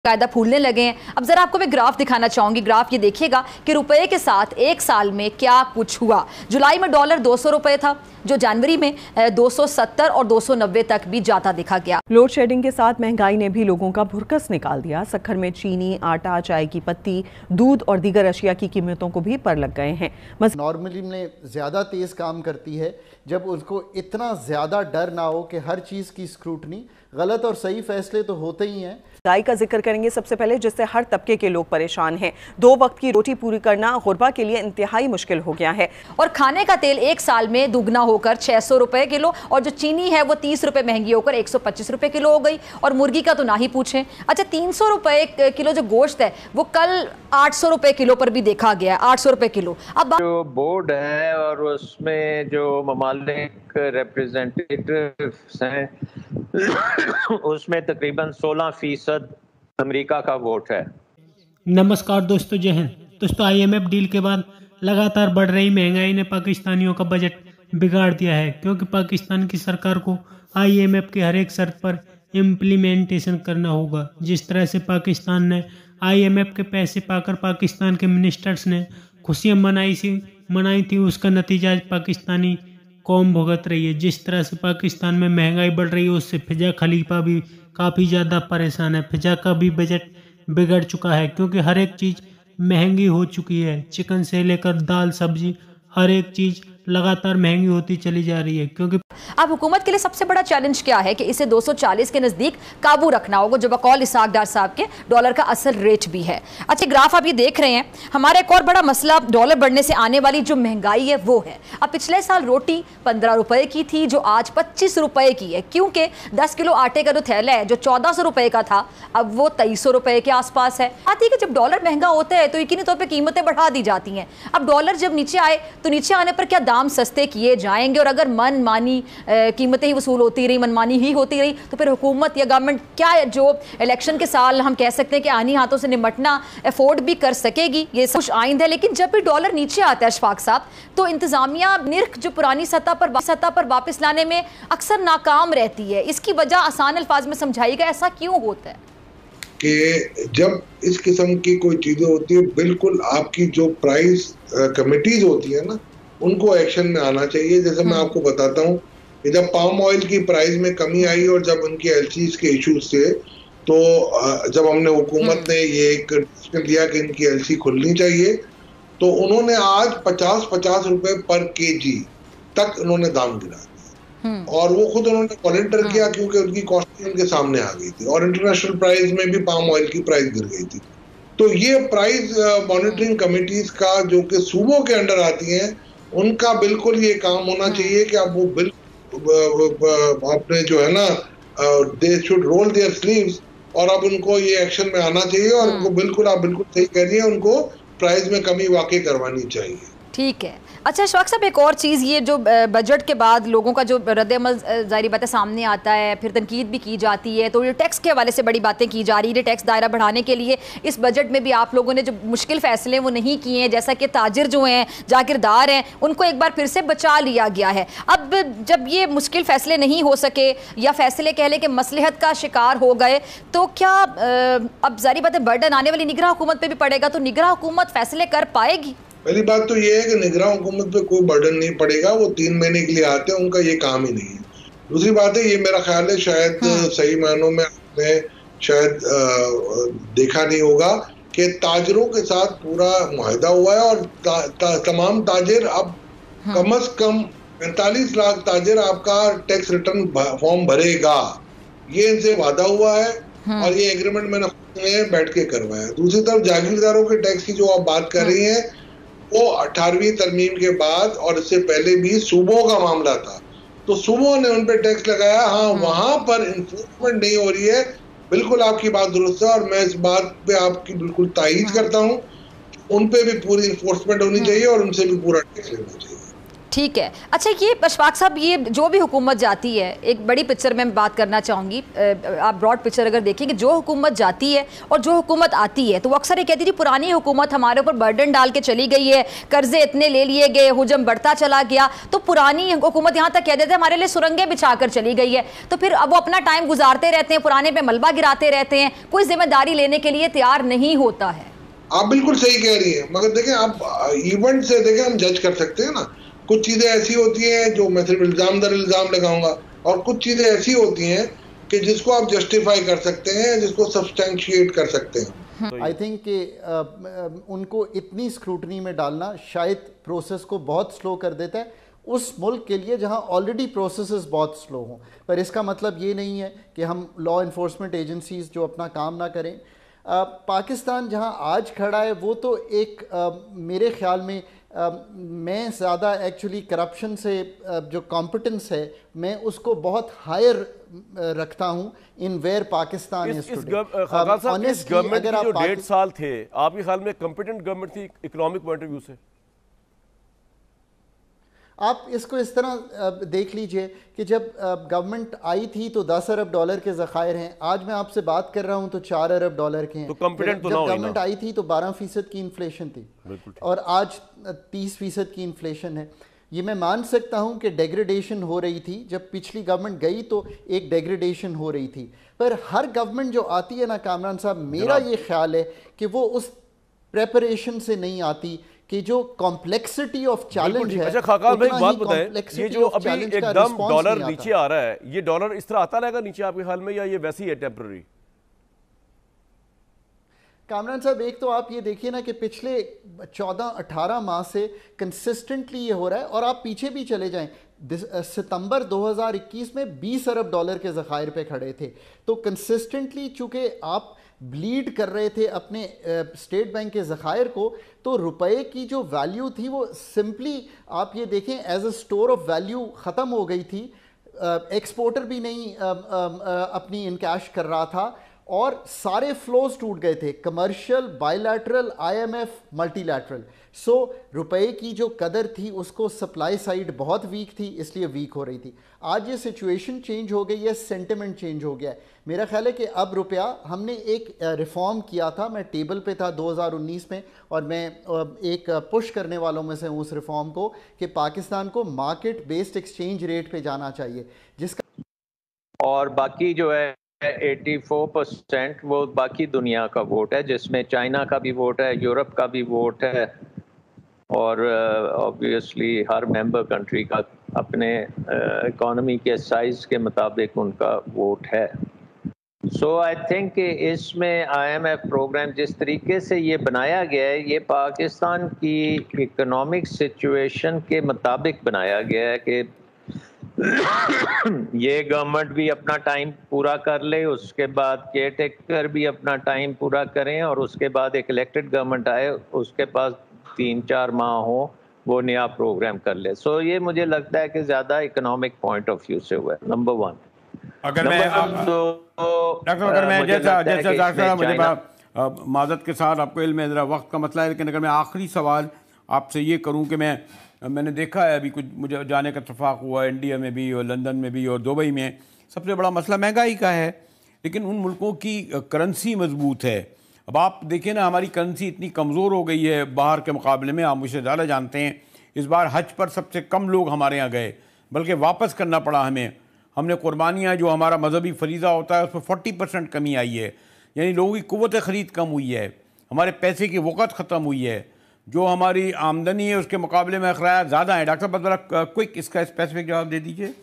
कायदा फूलने लगे हैं। अब जरा आपको मैं ग्राफ दिखाना चाहूंगी। ग्राफ ये देखिएगा कि रुपए के साथ एक साल में क्या कुछ हुआ। जुलाई में डॉलर 200 रुपए था, जो जनवरी में 270 और 290 तक भी जाता दिखा गया। लोड शेडिंग के साथ महंगाई ने भी लोगों का भुरकस निकाल दिया। सक्खर में चीनी, आटा, चाय की पत्ती, दूध और दीगर अशिया की कीमतों को भी पर लग गए हैं। नॉर्मली में ज़्यादा तेज़ काम करती है जब उसको इतना ज़्यादा डर ना हो कि हर चीज़ की स्क्रूटनी, गलत और सही फैसले तो होते ही हैं। महंगाई का जिक्र करेंगे सबसे पहले, जिससे हर तबके के लोग परेशान हैं। 2 वक्त की रोटी पूरी करना गुरबा के लिए इंतहाई मुश्किल हो गया है। और खाने का तेल एक साल में दुगना होकर 600 रुपए किलो, और जो चीनी है वो 30 रुपए महंगी होकर 125 रुपए किलो हो गई। और मुर्गी का तो ना ही पूछें। अच्छा, 300 रुपए किलो जो गोश्त है वो कल 800 रुपए किलो पर भी देखा गया, 800 रुपए किलो। अब जो बोर्ड है और उसमें जो ममालिक रिप्रेजेंटेटिव्स हैं उसमें तकरीबन 16% अमेरिका का वोट है। नमस्कार दोस्तों, जय हिंद। दोस्तों, IMF डील के बाद लगातार बढ़ रही महंगाई ने पाकिस्तानियों का बजट बिगाड़ दिया है, क्योंकि पाकिस्तान की सरकार को IMF के हर एक शर्त पर इम्प्लीमेंटेशन करना होगा। जिस तरह से पाकिस्तान ने IMF के पैसे पाकर पाकिस्तान के मिनिस्टर्स ने खुशियां मनाई थी, उसका नतीजा आज पाकिस्तानी कौम भुगत रही है। जिस तरह से पाकिस्तान में महंगाई बढ़ रही है, उससे फिजा खलीफा भी काफ़ी ज़्यादा परेशान है। फिजा का भी बजट बिगड़ चुका है, क्योंकि हर एक चीज़ महंगी हो चुकी है। चिकन से लेकर दाल, सब्जी, हर एक चीज़ लगातार महंगी होती चली जा रही है। क्योंकि अब हुकूमत के लिए सबसे बड़ा चैलेंज क्या है कि इसे 240 के नज़दीक काबू रखना होगा, जो बकौल इसहाक डार साहब के डॉलर का असल रेट भी है। अच्छा, ग्राफ आप ये देख रहे हैं। हमारा एक और बड़ा मसला डॉलर बढ़ने से आने वाली जो महंगाई है वो है। अब पिछले साल रोटी 15 रुपए की थी, जो आज 25 रुपए की है, क्योंकि 10 किलो आटे का जो थैला है जो 1400 रुपए का था, अब वो 2300 रुपए के आसपास है। आती है कि जब डॉलर महंगा होता है तो यकीनी तौर पर कीमतें बढ़ा दी जाती हैं। अब डॉलर जब नीचे आए तो नीचे आने पर क्या दाम सस्ते किए जाएंगे, और अगर मन मानी कीमतें ही वसूल होती रही, मनमानी ही होती रही, तो फिर हुकूमत या गवर्नमेंट क्या जो इलेक्शन के साल हम कह सकते हैं कि आनी हाथों से निमटना अफोर्ड भी कर सकेगी, ये कुछ आइंद है। लेकिन जब भी डॉलर नीचे आता है अशफाक साहब, तो इंतजामिया निर्ख जो पुरानी सतह पर वापस लाने में अक्सर नाकाम रहती है। इसकी वजह आसान अल्फाज में समझाइएगा, ऐसा क्यों होता है? कि जब इस किस्म की कोई चीजें होती है, बिल्कुल आपकी जो प्राइस कमिटीज होती है ना, उनको एक्शन में आना चाहिए। जैसे मैं आपको बताता हूँ कि जब पाम ऑयल की प्राइस में कमी आई और जब उनकी एलसीज के इश्यूज थे, तो जब हमने हुकूमत ने ये एक डिसीजन लिया कि इनकी एलसी खुलनी चाहिए, तो उन्होंने आज 50 रुपए पर केजी तक उन्होंने दाम गिरा दिया। और वो खुद उन्होंने वॉलंटियर किया, क्योंकि उनकी कॉस्टिंग उनके सामने आ गई थी और इंटरनेशनल प्राइस में भी पाम ऑयल की प्राइस गिर गई थी। तो ये प्राइस मॉनिटरिंग कमिटीज का, जो कि सूबों के अंडर आती हैं, उनका बिल्कुल ये काम होना चाहिए कि अब वो बिल्कुल आपने जो है ना, they should roll their sleeves, और अब उनको ये एक्शन में आना चाहिए और उनको बिल्कुल, आप बिल्कुल सही कह रही है, उनको प्राइस में कमी वाकई करवानी चाहिए। ठीक है। अच्छा अशफाक साहब, एक और चीज़, ये जो बजट के बाद लोगों का जो रद्द-ए-अमल ज़ाहिर बात है सामने आता है, फिर तनकीद भी की जाती है, तो ये टैक्स के हवाले से बड़ी बातें की जा रही है। टैक्स दायरा बढ़ाने के लिए इस बजट में भी आप लोगों ने जो मुश्किल फ़ैसले वो नहीं किए हैं, जैसा कि ताजिर जो हैं, जागीरदार हैं, उनको एक बार फिर से बचा लिया गया है। अब जब ये मुश्किल फ़ैसले नहीं हो सके, या फ़ैसले कह लें कि मसलहत का शिकार हो गए, तो क्या अब ज़ाहिर बात है बर्डन आने वाली निगरां हुकूमत पर भी पड़ेगा? तो निगरां हुकूमत फ़ैसले कर पाएगी? पहली बात तो ये है कि निगरां हुकूमत पे कोई बर्डन नहीं पड़ेगा, वो 3 महीने के लिए आते हैं, उनका ये काम ही नहीं है। दूसरी बात है, ये मेरा ख्याल है शायद सही मायनों में आपने शायद देखा नहीं होगा कि ताजरों के साथ पूरा मुआहिदा हुआ है, और तमाम ताजिर अब कम से कम 45 लाख ताजिर आपका टैक्स रिटर्न फॉर्म भरेगा, ये इनसे वादा हुआ है और ये एग्रीमेंट मैंने बैठ के करवाया। दूसरी तरफ जागीरदारों के टैक्स की जो आप बात कर रही हैं, वो 18वीं तरमीम के बाद और इससे पहले भी सूबों का मामला था, तो सूबों ने उन पे टैक्स लगाया। हाँ, वहां पर इन्फोर्समेंट नहीं हो रही है, बिल्कुल आपकी बात दुरुस्त है, और मैं इस बात पे आपकी बिल्कुल तायीद करता हूँ। उन पे भी पूरी इन्फोर्समेंट होनी चाहिए और उनसे भी पूरा टैक्स लेना चाहिए। ठीक है। अच्छा, ये अशफाक साहब, ये जो भी हुकूमत जाती है, एक बड़ी पिक्चर में बात करना चाहूँगी, आप ब्रॉड पिक्चर अगर देखें कि जो हुकूमत जाती है और जो हुकूमत आती है, तो वो अक्सर ये कहती थी पुरानी हुकूमत हमारे ऊपर बर्डन डाल के चली गई है, कर्जे इतने ले लिए गए, हुजम बढ़ता चला गया, तो पुरानी हुकूमत यहाँ तक कह देते हमारे लिए सुरंगें बिछा कर चली गई है, तो फिर अब वो अपना टाइम गुजारते रहते हैं, पुराने पे मलबा गिराते रहते हैं, कोई जिम्मेदारी लेने के लिए तैयार नहीं होता है। आप बिल्कुल सही कह रही है, मगर देखें आप इवेंट से देखें हम जज कर सकते हैं ना। कुछ चीजें ऐसी होती हैं जो मैं सिर्फ इल्जाम दर इल्जाम लगाऊंगा, और कुछ चीजें ऐसी होती हैं कि जिसको आप जस्टिफाई कर सकते हैं, जिसको सब्सटैंशिएट कर सकते हैं। आई थिंक कि उनको इतनी स्क्रूटनी में डालना शायद प्रोसेस को बहुत स्लो कर देता है उस मुल्क के लिए जहां ऑलरेडी प्रोसेसेस बहुत स्लो हों। पर इसका मतलब ये नहीं है कि हम लॉ इन्फोर्समेंट एजेंसीज जो अपना काम ना करें। पाकिस्तान जहां आज खड़ा है वो तो एक मेरे ख्याल में मैं ज़्यादा एक्चुअली करप्शन से जो कॉम्पिटेंस है मैं उसको बहुत हायर रखता हूँ इन वेयर पाकिस्तान इस गवर्नमेंट के जो 1.5 साल थे, आपके ख्याल में कॉम्पिटेंट गवर्नमेंट थी इकोनॉमिक पॉइंट ऑफ व्यू से? आप इसको इस तरह देख लीजिए कि जब गवर्नमेंट आई थी तो 10 अरब डॉलर के ज़खायर हैं, आज मैं आपसे बात कर रहा हूं तो 4 अरब डॉलर के हैं। तो कॉम्पिटेंट तो जब गवर्नमेंट आई थी तो 12% की इन्फ्लेशन थी और आज 30% की इन्फ्लेशन है। ये मैं मान सकता हूं कि डेग्रेडेशन हो रही थी, जब पिछली गवर्नमेंट गई तो एक डेग्रेडेशन हो रही थी, पर हर गवर्नमेंट जो आती है ना कामरान साहब, मेरा ये ख्याल है कि वो उस प्रेपरेशन से नहीं आती कि जो कॉम्प्लेक्सिटी ऑफ चैलेंज है। अच्छा खाकान भाई, बात बताएं, ये जो अभी एकदम डॉलर नीचे आ रहा है, ये डॉलर इस तरह आता रहेगा नीचे आपके ख्याल में, या ये वैसे ही है टेम्पररी? कामरान साहब, एक तो आप ये देखिए ना कि पिछले 14-18 माह से कंसिस्टेंटली ये हो रहा है, और आप पीछे भी चले जाएं, सितंबर 2021 में 20 अरब डॉलर के ज़खायर पे खड़े थे। तो कंसिस्टेंटली चूँकि आप ब्लीड कर रहे थे अपने स्टेट बैंक के ज़खायर को, तो रुपए की जो वैल्यू थी वो सिंपली आप ये देखें as a store of value ख़त्म हो गई थी। एक्सपोर्टर भी नहीं अपनी इनकैश कर रहा था और सारे फ्लोज टूट गए थे, commercial, bilateral, IMF, multilateral. So रुपए की जो कदर थी उसको सप्लाई साइड बहुत वीक थी, इसलिए वीक हो रही थी। आज ये सिचुएशन चेंज हो गई है, सेंटिमेंट चेंज हो गया है। मेरा ख्याल है कि अब रुपया, हमने एक रिफॉर्म किया था, मैं टेबल पे था 2019 में, और मैं एक पुश करने वालों में से हूँ उस रिफॉर्म को कि पाकिस्तान को मार्केट बेस्ड एक्सचेंज रेट पे जाना चाहिए, जिसका और बाकी जो है 84% वो बाकी दुनिया का वोट है, जिसमें चाइना का भी वोट है, यूरोप का भी वोट है, और ऑब्वियसली हर मेंबर कंट्री का अपने इकोनॉमी के साइज के मुताबिक उनका वोट है। सो आई थिंक इसमें IMF प्रोग्राम जिस तरीके से ये बनाया गया है, ये पाकिस्तान की इकोनॉमिक सिचुएशन के मुताबिक बनाया गया है कि ये गवर्नमेंट भी अपना टाइम पूरा कर ले, उसके बाद केयर टेकर भी अपना टाइम पूरा करें, और उसके बाद एक इलेक्टेड गवर्नमेंट आए, उसके पास 3-4 माह हो, वो नया प्रोग्राम कर ले। सो ये मुझे लगता है कि ज़्यादा इकोनॉमिक पॉइंट ऑफ व्यू से हुआ है, नंबर 1। अगर मैं मुझे माजरत के साथ, आपको इल्म है ज़रा वक्त का मसला है, लेकिन अगर मैं आखिरी सवाल आपसे ये करूं कि मैंने देखा है अभी कुछ मुझे जाने का इत्तेफाक हुआ इंडिया में भी और लंदन में भी और दुबई में, सबसे बड़ा मसला महंगाई का है, लेकिन उन मुल्कों की करेंसी मजबूत है। अब आप देखिए ना, हमारी करेंसी इतनी कमज़ोर हो गई है बाहर के मुकाबले में, आप मुझसे ज़्यादा जानते हैं। इस बार हज पर सबसे कम लोग हमारे यहाँ गए, बल्कि वापस करना पड़ा हमें। हमने कुर्बानियाँ, जो हमारा मजहबी फरीज़ा होता है, उसमें 40% कमी आई है, यानी लोगों की क़ुव्वत ख़रीद कम हुई है, हमारे पैसे की वक़्त ख़त्म हुई है, जो हमारी आमदनी है उसके मुकाबले में ख़राज ज़्यादा है। डॉक्टर साहब ज़रा क्विक इसका स्पेसिफिक जवाब दे दीजिए।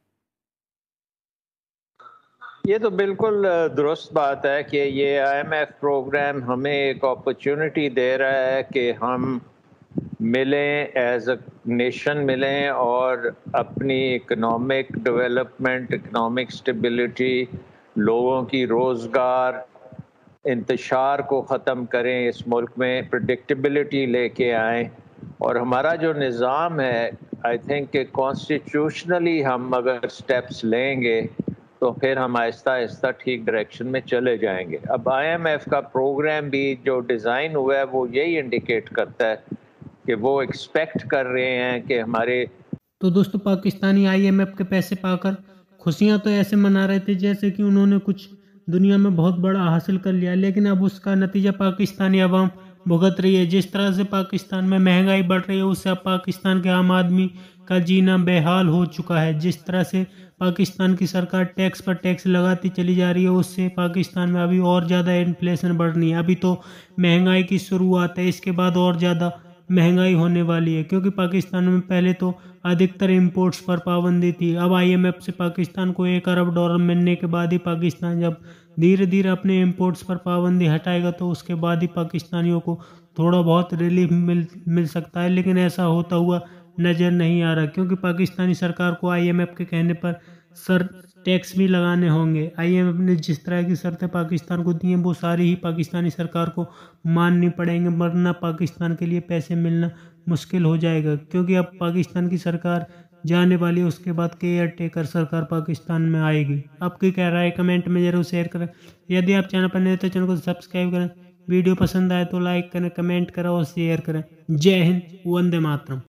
ये तो बिल्कुल दुरुस्त बात है कि ये IMF प्रोग्राम हमें एक अपॉर्चुनिटी दे रहा है कि हम मिलें, एज अ नेशन मिलें, और अपनी इकोनॉमिक डेवलपमेंट, इकोनॉमिक स्टेबिलिटी, लोगों की रोज़गार, इंतशार को ख़त्म करें, इस मुल्क में प्रेडिक्टेबिलिटी लेके आएँ। और हमारा जो निज़ाम है, आई थिंक कि कॉन्स्टिट्यूशनली हम अगर स्टेप्स लेंगे तो फिर हम आहिस्ता आहिस्ता ठीक डायरेक्शन में चले जाएंगे। अब IMF का प्रोग्राम भी जो डिज़ाइन हुआ है वो यही इंडिकेट करता है कि वो एक्सपेक्ट कर रहे हैं कि हमारे। तो दोस्तों, पाकिस्तानी IMF के पैसे पाकर खुशियां तो ऐसे मना रहे थे जैसे कि उन्होंने कुछ दुनिया में बहुत बड़ा हासिल कर लिया, लेकिन अब उसका नतीजा पाकिस्तानी अवाम भुगत रही है। जिस तरह से पाकिस्तान में महंगाई बढ़ रही है, उससे अब पाकिस्तान के आम आदमी का जीना बेहाल हो चुका है। जिस तरह से पाकिस्तान की सरकार टैक्स पर टैक्स लगाती चली जा रही है, उससे पाकिस्तान में अभी और ज़्यादा इन्फ्लेशन बढ़नी है। अभी तो महंगाई की शुरुआत है, इसके बाद और ज़्यादा महंगाई होने वाली है, क्योंकि पाकिस्तान में पहले तो अधिकतर इंपोर्ट्स पर पाबंदी थी। अब IMF से पाकिस्तान को $1 अरब मिलने के बाद ही पाकिस्तान जब धीरे धीरे अपने इंपोर्ट्स पर पाबंदी हटाएगा, तो उसके बाद ही पाकिस्तानियों को थोड़ा बहुत रिलीफ मिल सकता है। लेकिन ऐसा होता हुआ नज़र नहीं आ रहा, क्योंकि पाकिस्तानी सरकार को IMF के कहने पर टैक्स भी लगाने होंगे। IMF ने जिस तरह की शर्तें पाकिस्तान को दी हैं, वो सारी ही पाकिस्तानी सरकार को माननी पड़ेंगे, वरना पाकिस्तान के लिए पैसे मिलना मुश्किल हो जाएगा। क्योंकि अब पाकिस्तान की सरकार जाने वाली है, उसके बाद केयर टेकर सरकार पाकिस्तान में आएगी। आपकी क्या राय कमेंट में जरूर शेयर करें। यदि आप चैनल पर नए तो चैनल को सब्सक्राइब करें। वीडियो पसंद आए तो लाइक करें, कमेंट करें और शेयर करें। जय हिंद, वंदे मातरम।